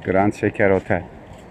Grand Şeker Otel.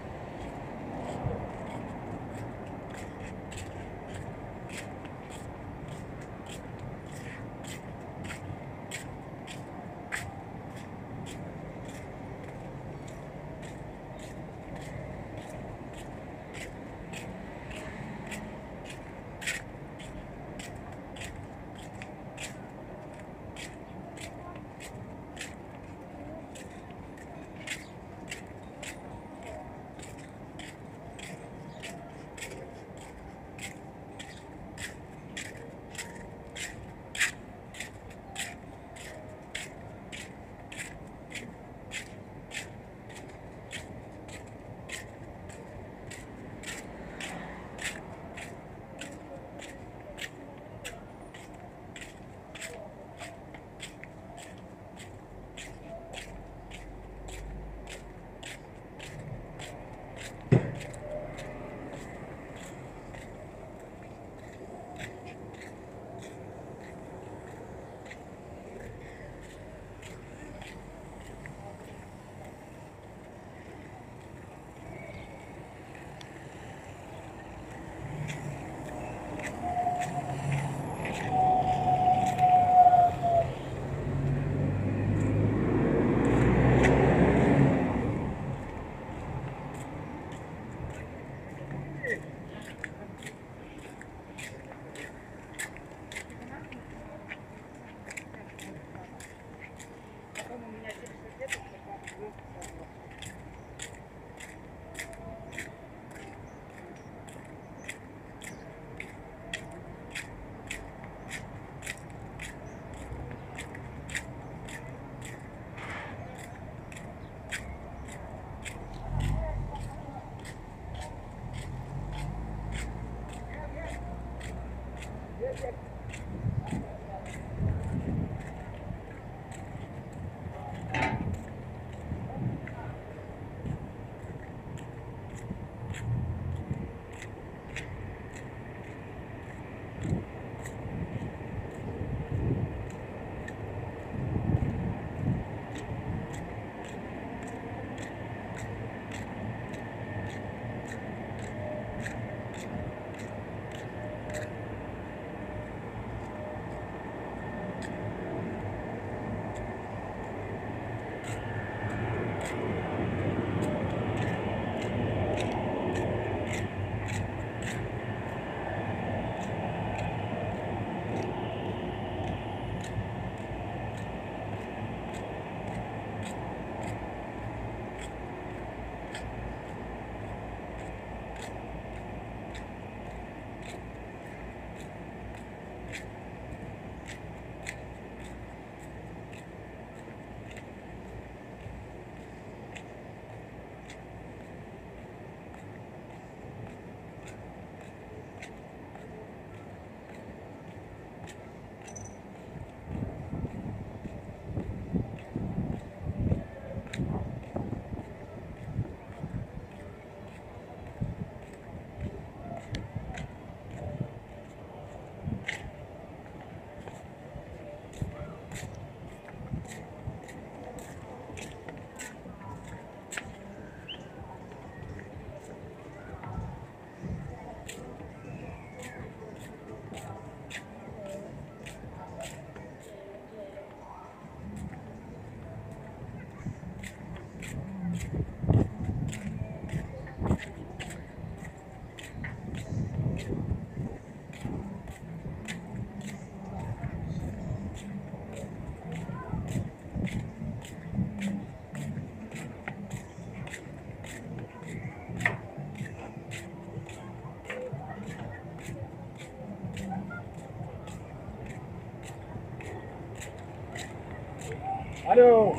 Alo.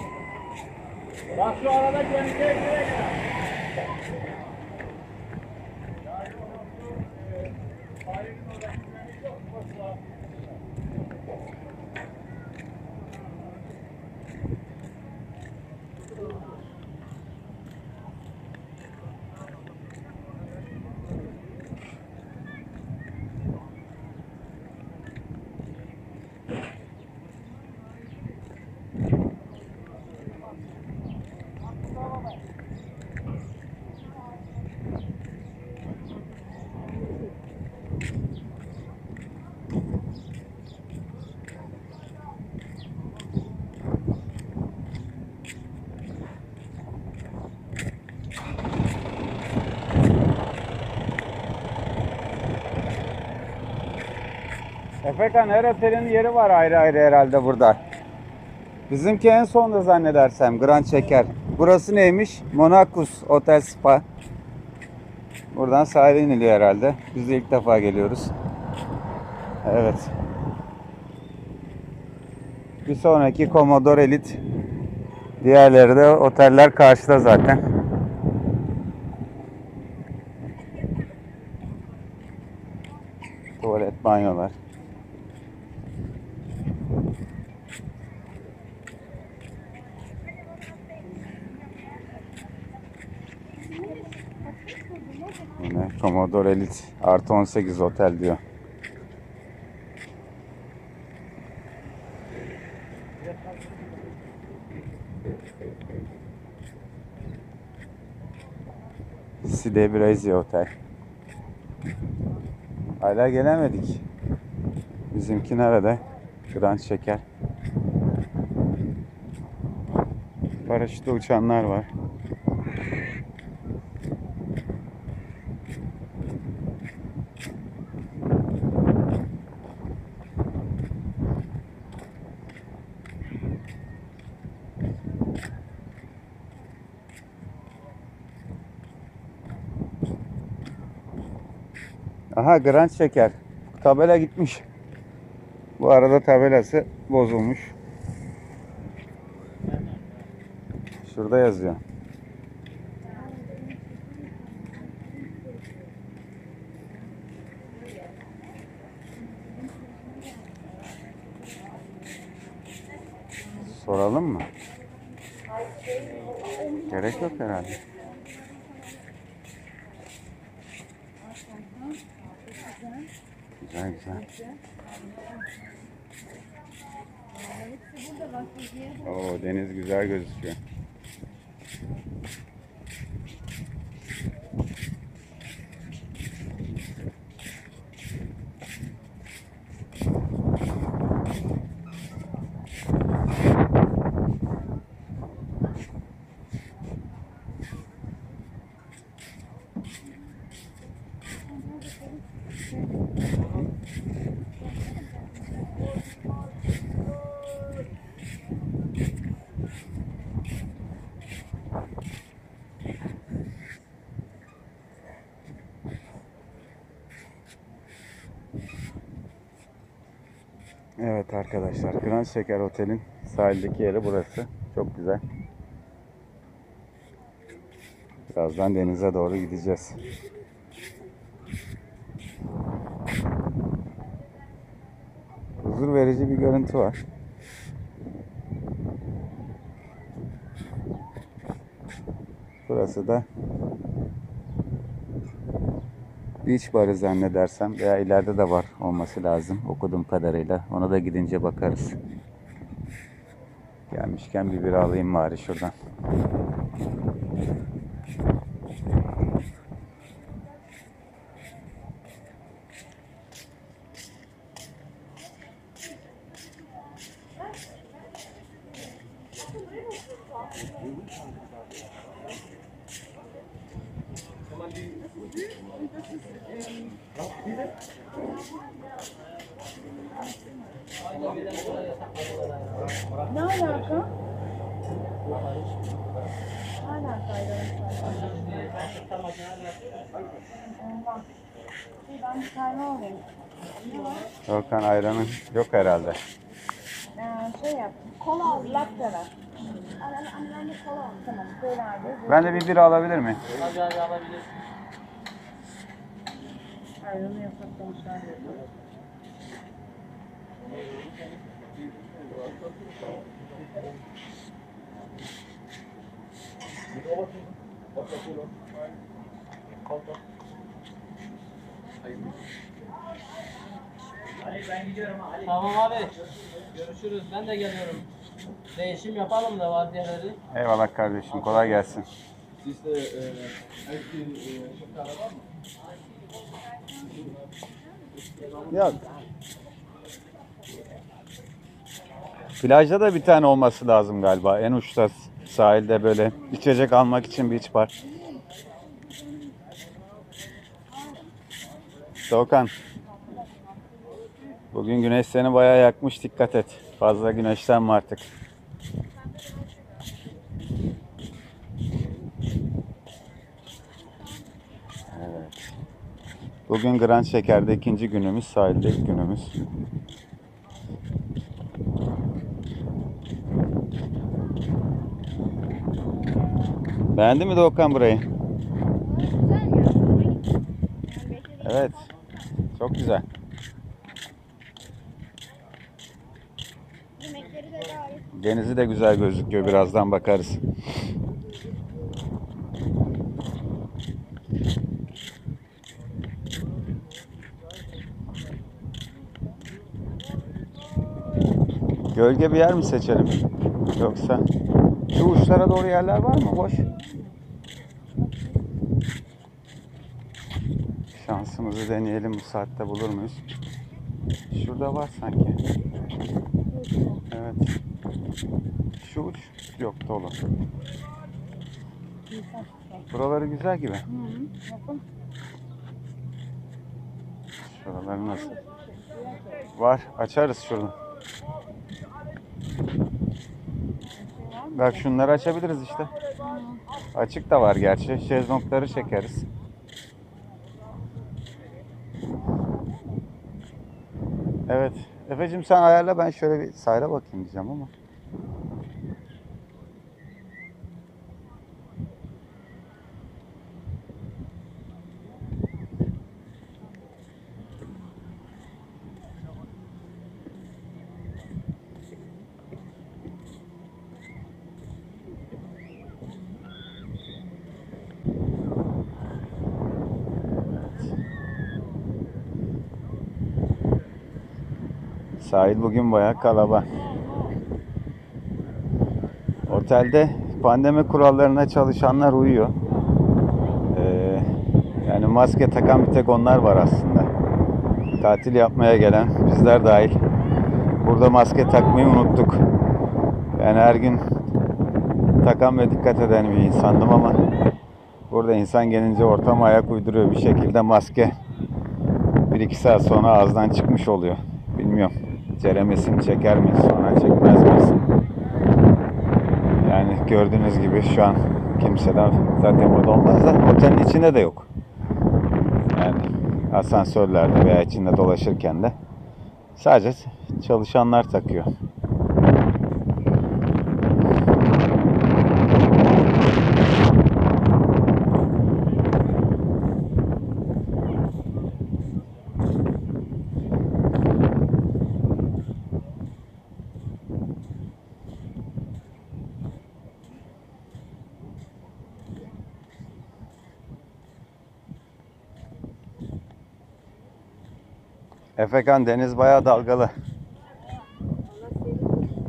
Bak şu arada kendine gel. Efekan, her otelin yeri var ayrı ayrı herhalde burada. Bizimki en sonda zannedersem Grand Şeker. Burası neymiş? Monacus Otel Spa. Buradan sahile iniliyor herhalde. Biz de ilk defa geliyoruz. Evet. Bir sonraki Commodore Elite. Diğerleri de oteller karşıda zaten. Tuvalet, banyolar. Yine Commodore Elite artı 18 otel diyor. Side Brezia Otel. Hala gelemedik. Bizimki nerede? Grand Şeker. Paraşütle uçanlar var. Aha, Grand Şeker. Tabela gitmiş. Bu arada tabelası bozulmuş. Şurada yazıyor. Soralım mı? Gerek yok herhalde. Güzel güzel. Oo, deniz güzel gözüküyor. Evet arkadaşlar, Grand Şeker Otel'in sahildeki yeri burası. Çok güzel. Birazdan denize doğru gideceğiz. Huzur verici bir görüntü var. Burası da Beach Bar'ı zannedersem, veya ileride de var olması lazım okuduğum kadarıyla. Ona da gidince bakarız. Gelmişken bir bira alayım bari şuradan. Ne alaka? Alakaydı. Ben bir tane alayım. Volkan, ayranın yok herhalde. Şey yap. Kola al. Latte ver. Anne kola al. Tamam. Böyle abi. Ben de bir bira alabilir miyim? Hadi alabilir. Ayrını yasaklamışlar. Tamam abi. Görüşürüz. Ben de geliyorum. Değişim yapalım da var diğerleri. Eyvallah kardeşim, kolay gelsin. Sizde şeker var mı? Yok. Plajda da bir tane olması lazım galiba. En uçta sahilde böyle içecek almak için beach bar. Doğukan. Bugün güneş seni bayağı yakmış, dikkat et. Fazla güneşlenme artık. Evet. Bugün Grand Şeker'de ikinci günümüz, sahilde ilk günümüz. Beğendin mi Doğukan burayı? Evet. Çok güzel. Yemekleri de gayet. Denizi de güzel gözüküyor. Birazdan bakarız. Gölge bir yer mi seçelim? Yoksa şu uçlara doğru yerler var mı? Boş. Şansımızı deneyelim, bu saatte bulur muyuz? Şurada var sanki. Evet. Şu uç yok, dolu. Buraları güzel gibi. Şuraları nasıl? Var. Açarız şuradan. Bak şunları açabiliriz işte. Açık da var gerçi. Şezlongları çekeriz. Evet. Efeciğim sen ayarla, ben şöyle bir sahile bakayım diyeceğim ama. Sahil bugün bayağı kalabalık. Otelde pandemi kurallarına çalışanlar uyuyor. Yani maske takan bir tek onlar var aslında. Tatil yapmaya gelen bizler dahil. Burada maske takmayı unuttuk. Yani her gün takan ve dikkat eden bir insandım ama burada insan gelince ortama ayak uyduruyor bir şekilde, maske 1-2 saat sonra ağızdan çıkmış oluyor. Bilmiyorum. Ceremesini çeker miyiz, sonra çekmez miyiz? Yani gördüğünüz gibi şu an kimseden zaten burada olmaz da otelin içinde de yok. Yani asansörlerde veya içinde dolaşırken de sadece çalışanlar takıyor. Efekan, deniz bayağı dalgalı.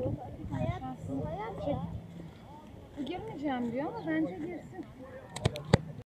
Girmeyeceğim diyor ama bence girsin.